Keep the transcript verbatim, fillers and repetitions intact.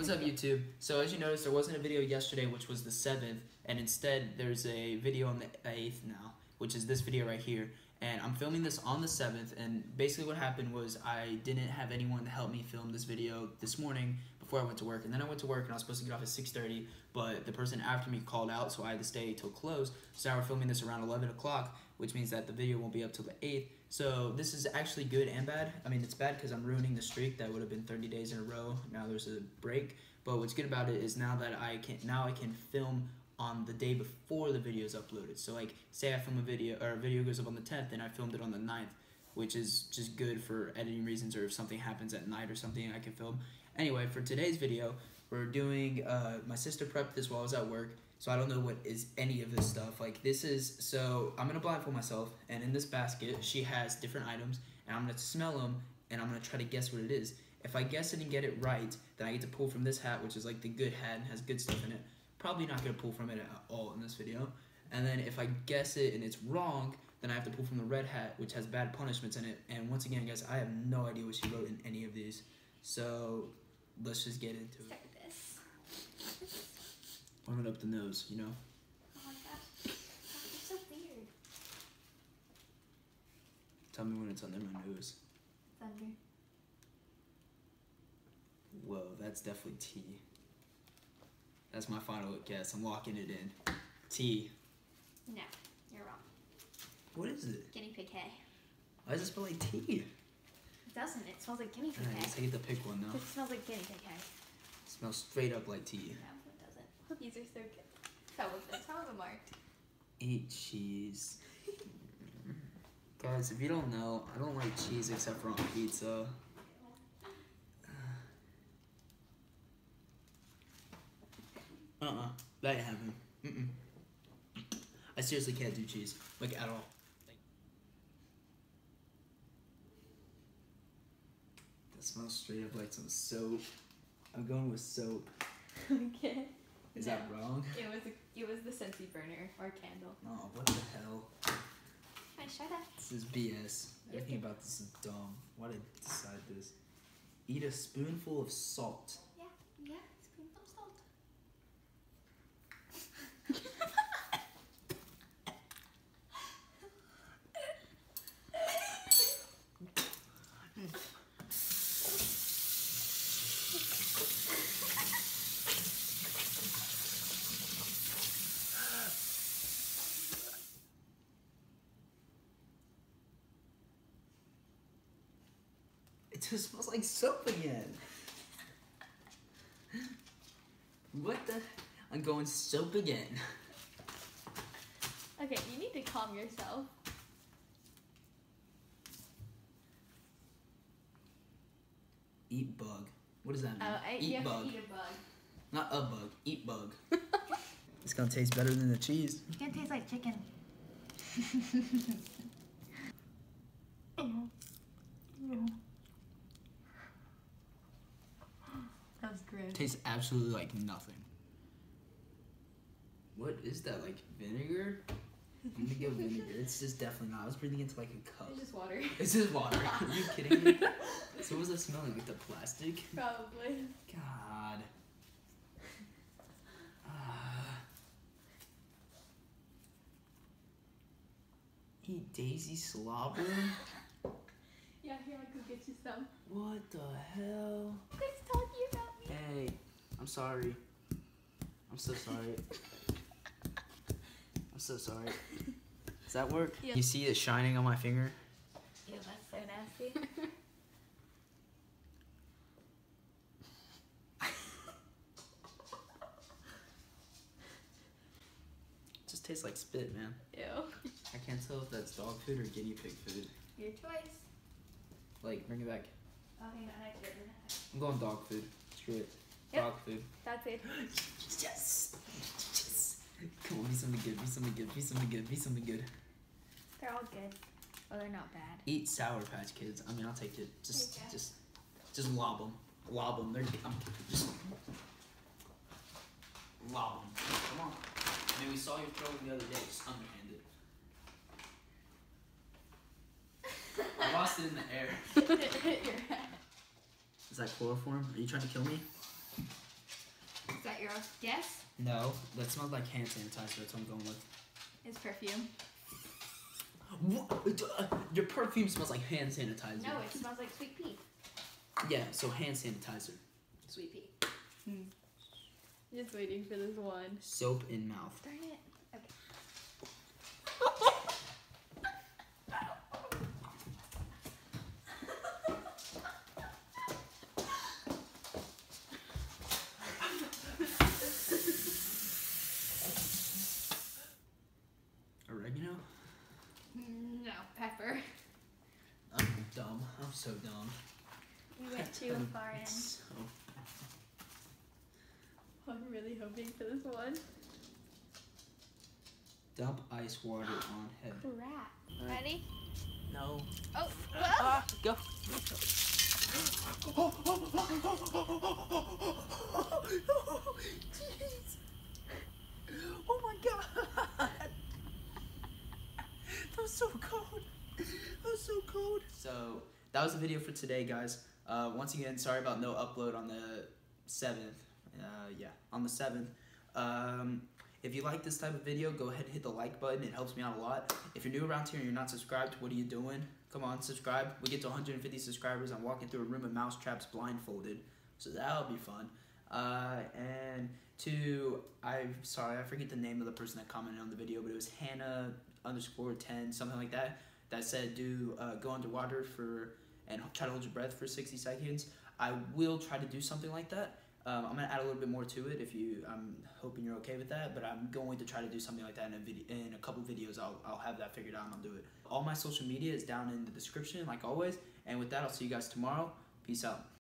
What's up, YouTube? So as you noticed, there wasn't a video yesterday, which was the seventh, and instead there's a video on the eighth now, which is this video right here. And I'm filming this on the seventh, and basically what happened was I didn't have anyone to help me film this video this morning before I went to work. And then I went to work, and I was supposed to get off at six thirty, but the person after me called out, so I had to stay till close. So now we're filming this around eleven o'clock, which means that the video won't be up till the eighth. So this is actually good and bad. I mean, it's bad because I'm ruining the streak that would have been thirty days in a row. Now there's a break. But what's good about it is now that I can now I can film on the day before the video is uploaded. So like, say I film a video, or a video goes up on the tenth, and I filmed it on the ninth, which is just good for editing reasons, or if something happens at night or something, I can film. Anyway, for today's video, we're doing, uh, my sister prepped this while I was at work, so I don't know what is any of this stuff. Like, this is, so I'm gonna blindfold myself, and in this basket, she has different items, and I'm gonna smell them, and I'm gonna try to guess what it is. If I guess it and get it right, then I get to pull from this hat, which is like the good hat and has good stuff in it. Probably not going to pull from it at all in this video. And then if I guess it and it's wrong, then I have to pull from the red hat, which has bad punishments in it. And once again, guys, I have no idea what she wrote in any of these. So let's just get into it. Start this. Warming up the nose, you know? Oh my gosh. Oh, you're so weird. Tell me when it's under my nose. Thunder. Whoa, that's definitely T. That's my final guess. I'm locking it in. T. No, you're wrong. What is it? Guinea pig hay. Why does it smell like tea? It doesn't. It smells like guinea pig Alright, hay. guess I get to pick one now. It smells like guinea pig hay. It smells straight up like tea. No, it doesn't. Oh, these are so good. That was this. How was it marked? Eat cheese. Guys, if you don't know, I don't like cheese except for on pizza. Uh-uh. That ain't happening. Mm-mm. I seriously can't do cheese. Like, at all. That smells straight up like some soap. I'm going with soap. Okay. Is No. that wrong? It was a, it was the Scentsy burner or candle. Oh, what the hell? I shut up. This is B S. Everything about this is dumb. Why did I decide this? Eat a spoonful of salt. Yeah, yeah. Spoonful of salt. It just smells like soap again. What the? I'm going soap again. Okay, you need to calm yourself. Eat bug. What does that mean? Oh, I, eat you have bug. to eat a bug. Not a bug. Eat bug. It's gonna taste better than the cheese. It's gonna taste like chicken. That was gross. Tastes absolutely like nothing. What is that? Like vinegar? I'm gonna go vinegar. It's just definitely not. I was breathing into like a cup. It's just water. It's just water. Are you kidding me? So what was that smelling? Like the plastic? Probably. God. Ah. Eat Daisy slobber? Yeah, here, I could get you some. What the hell? Quit talking about me. Hey, I'm sorry. I'm so sorry. I'm so sorry. Does that work? Yeah. You see it shining on my finger? Ew, that's so nasty. It just tastes like spit, man. Ew. I can't tell if that's dog food or guinea pig food. Your choice. Like, bring it back. Oh, hang on, I have to get rid of that. I'm going dog food. Screw it. Yep. Dog food. That's it. Yes! Yes! Come on, be something good, be something good, be something good, be something good. They're all good. Oh, they're not bad. Eat Sour Patch Kids. I mean, I'll take it. Just, Okay. just, just lob them. Lob them. They're, I'm, just lob them. Come on. I mean, we saw you throw them the other day. Just underhand it. I lost it in the air. It hit your head. Is that chloroform? Are you trying to kill me? your guess No, that smells like hand sanitizer. That's what I'm going with. is perfume. What? Uh, Your perfume smells like hand sanitizer. No, it smells like sweet pea. Yeah, so hand sanitizer. Sweet pea. Hmm. Just waiting for this one. Soap in mouth. Darn it. Okay. Oregano? No, pepper. I'm dumb. I'm so dumb. You went too far in. So... I'm really hoping for this one. Dump ice water on head. Crap. Ready? No. Oh, well. Ah, go. Jeez. Oh my god. That was so cold. That was so cold. So that was the video for today, guys. Uh, once again, sorry about no upload on the seventh. Uh, yeah, on the seventh. Um, if you like this type of video, go ahead and hit the like button. It helps me out a lot. If you're new around here and you're not subscribed, what are you doing? Come on, subscribe. We get to one hundred fifty subscribers. I'm walking through a room of mouse traps blindfolded, so that'll be fun. Uh, and to, I'm sorry, I forget the name of the person that commented on the video, but it was Hannah underscore ten, something like that, that said do uh, go underwater for and try to hold your breath for sixty seconds. I will try to do something like that. Um, I'm gonna add a little bit more to it. If you, I'm hoping you're okay with that. But I'm going to try to do something like that in a video, in a couple videos. I'll, I'll have that figured out and I'll do it. All my social media is down in the description, like always. And with that, I'll see you guys tomorrow. Peace out.